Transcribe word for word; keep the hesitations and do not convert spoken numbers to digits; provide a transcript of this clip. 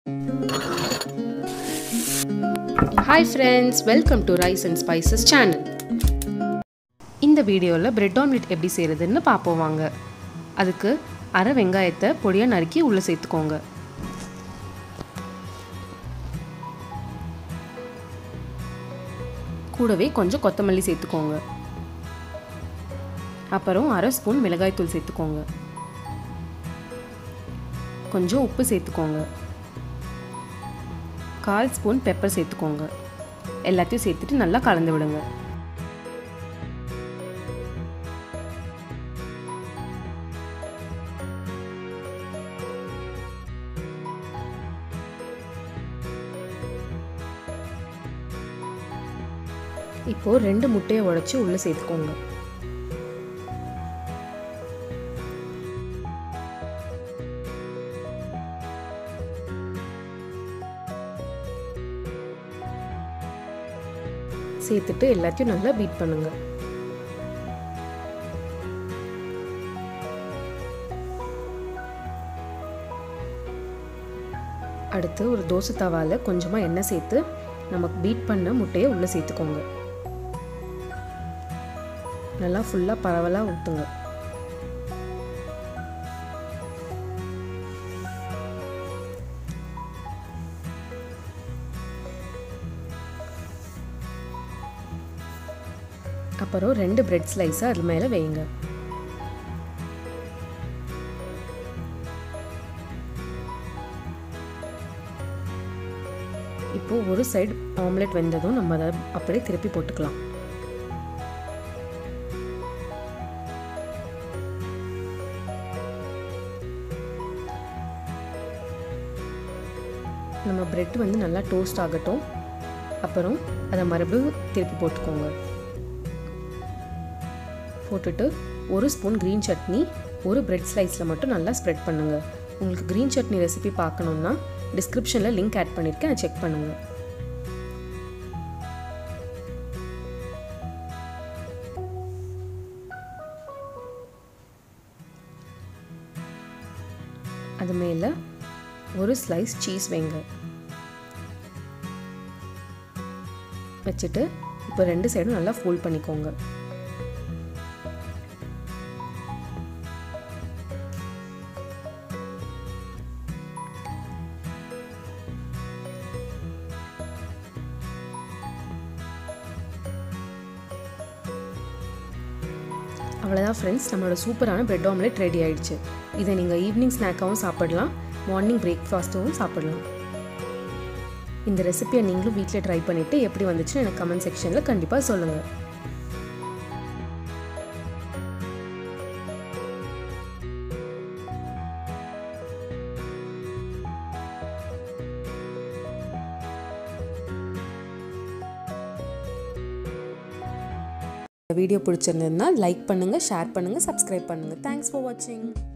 Hi friends, welcome to Rice and Spices channel. இந்த வீடியோல bread omelette எப்படி செய்யறதுன்னு பாப்போம் வாங்க. அதுக்கு அரை வெங்காயத்தை பொடியா நறுக்கி உள்ள சேர்த்துக்கோங்க. கூடவே கொஞ்சம் கொத்தமல்லி சேர்த்துக்கோங்க. அப்புறம் அரை ஸ்பூன் மிளகாய் தூள் சேர்த்துக்கோங்க. கொஞ்சம் உப்பு சேர்த்துக்கோங்க. கால் ஸ்பூன் பெப்பர் சேர்த்துக்கோங்க. எல்லாத்தையும் சேர்த்துட்டு நல்லா கலந்து விடுங்க. இப்போ ரெண்டு முட்டையை உடைச்சு உள்ள சேர்த்துக்கோங்க. சேர்த்துட்டு எல்லாத்தையும் நல்லா பீட் பண்ணுங்க. அடுத்து ஒரு தோசை தவால கொஞ்சமா எண்ணெய் சேர்த்து நமக்கு பீட் பண்ண முட்டையை உள்ள சேர்த்துக்கோங்க. நல்லா ஃபுல்லா பரவலா ஊத்துங்க. அப்புறம் ரெண்டு பிரெட் ஸ்லைஸை அது மேலே வைங்க. இப்போ ஒரு சைடு ஆம்லெட் வெந்ததும் நம்ம அதை அப்படியே திருப்பி போட்டுக்கலாம். நம்ம பிரெட் வந்து நல்லா டோஸ்ட் ஆகட்டும். அப்புறம் அதை மறுபடியும் திருப்பி போட்டுக்கோங்க. போட்டுட்டு ஒரு ஸ்பூன் க்ரீன் சட்னி ஒரு பிரெட் ஸ்லைஸில் மட்டும் நல்லா ஸ்ப்ரெட் பண்ணுங்கள். உங்களுக்கு க்ரீன் சட்னி ரெசிபி பார்க்கணுன்னா டிஸ்கிரிப்ஷனில் லிங்க் ஆட் பண்ணியிருக்கேன், அதை செக் பண்ணுங்கள். அது மேலே ஒரு ஸ்லைஸ் சீஸ் வைங்க. வச்சுட்டு இப்போ ரெண்டு சைடும் நல்லா ஃபோல்ட் பண்ணிக்கோங்க. அவ்வளோதான் ஃப்ரெண்ட்ஸ், நம்மளோட சூப்பரான பிரெட் ஆம்லெட் ரெடி ஆயிடுச்சு. இதை நீங்கள் ஈவினிங் ஸ்நாக்காகவும் சாப்பிடலாம், மார்னிங் பிரேக்ஃபாஸ்ட்டும் சாப்பிடலாம். இந்த ரெசிபியை நீங்களும் வீட்டில் ட்ரை பண்ணிவிட்டு எப்படி வந்துச்சுன்னு எனக்கு கமெண்ட் செக்ஷனில் கண்டிப்பாக சொல்லுங்கள். வீடியோ பிடிச்சிருந்ததுன்னா லைக் பண்ணுங்கள், ஷேர் பண்ணுங்கள், சப்ஸ்கிரைப் பண்ணுங்கள். தேங்க்ஸ் ஃபார் வாட்சிங்.